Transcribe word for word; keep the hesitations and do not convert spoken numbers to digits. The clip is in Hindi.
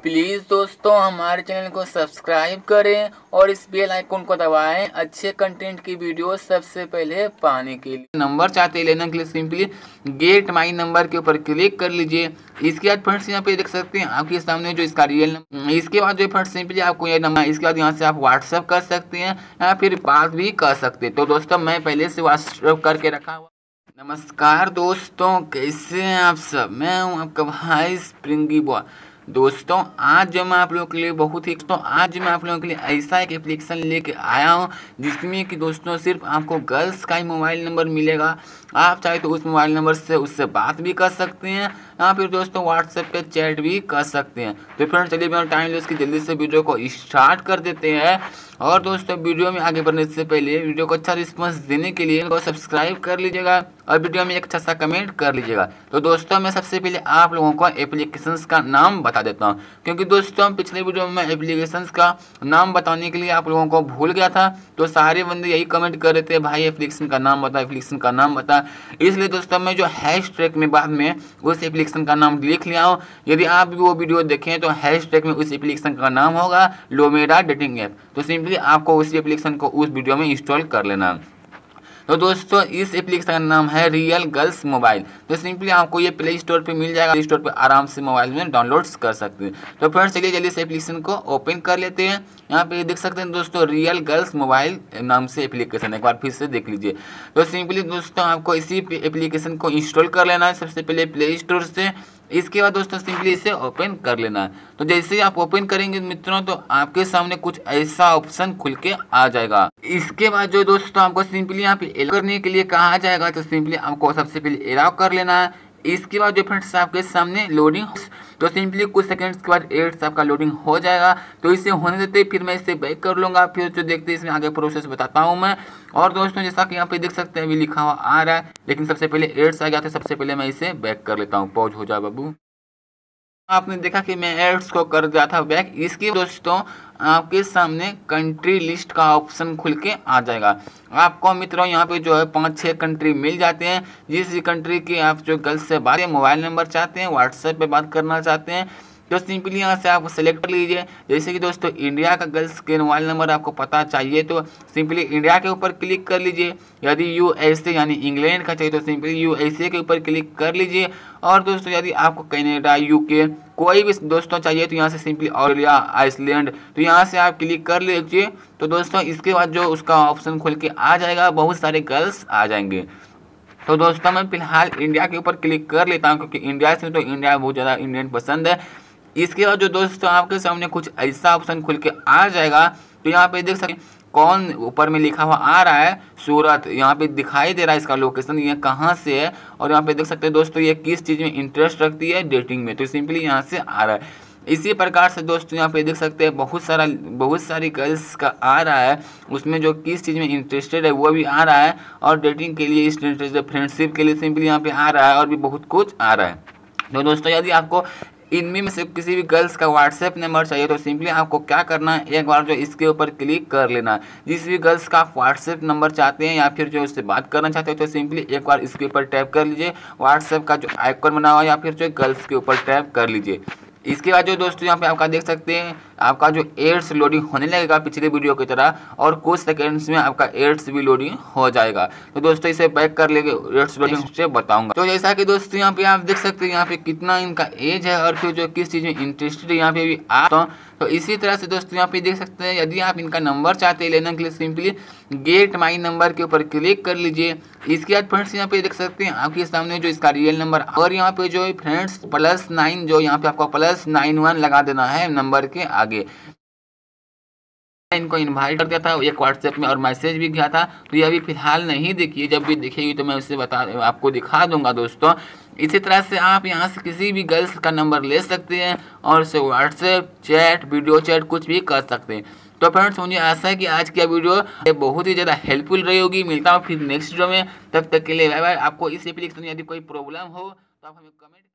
प्लीज़ दोस्तों हमारे चैनल को सब्सक्राइब करें और इस बेल आइकन को दबाएं अच्छे कंटेंट की वीडियो सबसे पहले पाने के लिए। नंबर चाहते हैं लेने के लिए सिंपली गेट माई नंबर के ऊपर क्लिक कर लीजिए। इसके बाद फ्रेंड्स यहाँ पे देख सकते हैं आपके सामने जो इसका रियल नंबर, इसके बाद जो फ्रेंड्स सिंपली आपको ये नंबर, इसके बाद यहाँ से आप व्हाट्सअप कर सकते हैं या फिर बात भी कर सकते हैं। तो दोस्तों मैं पहले से व्हाट्सअप करके रखा हुआ। नमस्कार दोस्तों, कैसे हैं आप सब। मैं हूं आपका भाई स्प्रिंगी बॉय। दोस्तों आज जो मैं आप लोगों के लिए बहुत ही तो आज मैं आप लोगों के लिए ऐसा एक एप्लीकेशन लेके आया हूं जिसमें कि दोस्तों सिर्फ आपको गर्ल्स का ही मोबाइल नंबर मिलेगा। आप चाहे तो उस मोबाइल नंबर से उससे बात भी कर सकते हैं या फिर दोस्तों व्हाट्सएप पे चैट भी कर सकते हैं। तो फ्रेंड्स चलिए बिना टाइम वेस्ट की जल्दी से वीडियो को स्टार्ट कर देते हैं। और दोस्तों वीडियो में आगे बढ़ने से पहले वीडियो को अच्छा रिस्पांस देने के लिए तो सब्सक्राइब कर लीजिएगा और वीडियो में एक अच्छा सा कमेंट कर लीजिएगा। तो दोस्तों मैं सबसे पहले आप लोगों को एप्लीकेशंस का नाम बता देता हूं, क्योंकि दोस्तों पिछले वीडियो में एप्लीकेशंस का नाम बताने के लिए आप लोगों को भूल गया था। तो सारे बंदे यही कमेंट कर रहे थे भाई एप्लीकेशन का नाम बता, एप्लीकेशन का नाम बता। इसलिए दोस्तों मैं जो हैश टैग में बाद में उस एप्लीकेशन का नाम लिख लिया हूँ। यदि आप भी वो वीडियो देखें तो हैश टैग में उस एप्लीकेशन का नाम होगा लोमेरा डेटिंग ऐप। तो सिंपली आपको उस एप्लीकेशन को उस वीडियो में इंस्टॉल कर लेना। तो दोस्तों इस एप्लीकेशन का नाम है रियल गर्ल्स मोबाइल। तो सिंपली आपको ये प्ले स्टोर पे मिल जाएगा, प्ले स्टोर पे आराम से मोबाइल में डाउनलोड कर सकते हैं। तो फ्रेंड्स चलिए जल्दी से एप्लीकेशन को ओपन कर लेते हैं। यहाँ पे देख सकते हैं दोस्तों रियल गर्ल्स मोबाइल नाम से एप्लीकेशन, एक बार फिर से देख लीजिए। तो सिंपली दोस्तों आपको इसी एप्लीकेशन को इंस्टॉल कर लेना है सबसे पहले प्ले स्टोर से। इसके बाद दोस्तों सिंपली इसे ओपन कर लेना है। तो जैसे ही आप ओपन करेंगे मित्रों तो आपके सामने कुछ ऐसा ऑप्शन खुल के आ जाएगा। इसके बाद जो दोस्तों आपको सिंपली यहाँ पे एलाउ करने के लिए कहा जाएगा, तो सिंपली आपको सबसे पहले एलाउ कर लेना है। इसके बाद जो फ्रेंड्स आपके सामने लोडिंग, तो सिंपली कुछ सेकंड्स के बाद एड्स आपका लोडिंग हो जाएगा। तो इसे होने देते फिर मैं इसे बैक कर लूँगा, फिर जो देखते हैं इसमें आगे प्रोसेस बताता हूँ मैं। और दोस्तों जैसा कि यहाँ पे देख सकते हैं अभी लिखा हुआ आ रहा है, लेकिन सबसे पहले एड्स आ गया था। सबसे पहले मैं इसे बैक कर लेता हूँ। पॉज हो जाए बाबू। आपने देखा कि मैं एड्स को कर दिया था बैक। इसकी दोस्तों आपके सामने कंट्री लिस्ट का ऑप्शन खुल के आ जाएगा। आपको मित्रों यहाँ पे जो है पाँच छः कंट्री मिल जाते हैं। जिस भी कंट्री की आप जो गर्ल्स से बात मोबाइल नंबर चाहते हैं, व्हाट्सएप पे बात करना चाहते हैं, तो सिंपली यहाँ से आप सेलेक्ट कर लीजिए। जैसे कि दोस्तों इंडिया का गर्ल्स के मोबाइल नंबर आपको पता चाहिए तो सिंपली इंडिया के ऊपर क्लिक कर लीजिए। यदि यूएसए यानी इंग्लैंड का चाहिए तो सिंपली यूएसए के ऊपर क्लिक कर लीजिए। और दोस्तों यदि आपको कनाडा, यूके कोई भी दोस्तों चाहिए तो यहाँ से सिंपली ऑस्ट्रेलिया, आइसलैंड, तो यहाँ से आप क्लिक कर लीजिए। तो दोस्तों इसके बाद जो उसका ऑप्शन खुल के आ जाएगा, बहुत सारे गर्ल्स आ जाएंगे। तो दोस्तों मैं फिलहाल इंडिया के ऊपर क्लिक कर लेता हूँ, क्योंकि इंडिया से तो इंडिया बहुत ज़्यादा इंडियन पसंद है। इसके बाद जो दोस्तों आपके सामने कुछ ऐसा ऑप्शन खुल के आ जाएगा। तो यहाँ पे देख सकते हैं कौन ऊपर में लिखा हुआ आ रहा है, सूरत, यहाँ पे दिखाई दे रहा है इसका लोकेशन, ये कहाँ से है। और यहाँ पे देख सकते हैं दोस्तों ये किस चीज़ में इंटरेस्ट रखती है, डेटिंग में। तो सिंपली यहाँ से आ रहा है। इसी प्रकार से दोस्तों यहाँ पे देख सकते हैं बहुत सारा बहुत सारी गर्ल्स का आ रहा है, उसमें जो किस चीज़ में इंटरेस्टेड है वो भी आ रहा है। और डेटिंग के लिए, फ्रेंडशिप के लिए सिंपली यहाँ पे आ रहा है, और भी बहुत कुछ आ रहा है। तो दोस्तों यदि आपको इनमें में से किसी भी गर्ल्स का व्हाट्सएप नंबर चाहिए तो सिंपली आपको क्या करना है, एक बार जो इसके ऊपर क्लिक कर लेना है। जिस भी गर्ल्स का व्हाट्सएप नंबर चाहते हैं या फिर जो उससे बात करना चाहते हैं तो सिंपली एक बार इसके ऊपर टैप कर लीजिए। व्हाट्सएप का जो आइकन बना हुआ है या फिर जो गर्ल्स के ऊपर टैप कर लीजिए। इसके बाद जो दोस्तों यहाँ पे आपका देख सकते हैं आपका जो एड्स लोडिंग होने लगेगा पिछले वीडियो की तरह, और कुछ सेकंड्स में आपका एड्स भी लोडिंग हो जाएगा। तो दोस्तों इसे बैक कर लेंगे, एड्स लोडिंग से बताऊंगा। तो जैसा कि दोस्तों यहाँ पे आप देख सकते हैं यहाँ पे कितना इनका एज है और फिर जो किस चीज़ में इंटरेस्टेड है यहाँ पे भी आ। तो इसी तरह से दोस्तों यहाँ पे देख सकते हैं यदि आप इनका नंबर चाहते हैं लेने के लिए सिंपली गेट माई नंबर के ऊपर क्लिक कर लीजिए। इसके बाद फ्रेंड्स यहाँ पे देख सकते हैं आपके सामने जो इसका रियल नंबर, और यहाँ पे जो फ्रेंड्स प्लस नाइन, जो यहाँ पे आपको प्लस नाइन वन लगा देना है नंबर के आगे। इनको इनवाइट कर दिया था एक व्हाट्सएप में और मैसेज भी गया था। तो ये अभी फिलहाल नहीं देखिए, जब भी दिखेगी तो मैं उसे बता आपको दिखा दूंगा दोस्तों। इसी तरह से आप यहाँ से किसी भी गर्ल्स का नंबर ले सकते हैं और उसे व्हाट्सएप चैट, वीडियो चैट कुछ भी कर सकते हैं। तो फ्रेंड्स मुझे आशा है कि आज की वीडियो बहुत ही ज़्यादा हेल्पफुल रही होगी। मिलता हूँ फिर नेक्स्ट वीडियो में, तब तक के लिए बाय बाय। आपको इस एप्लीकेशन में यदि कोई प्रॉब्लम हो तो आप हमें कमेंट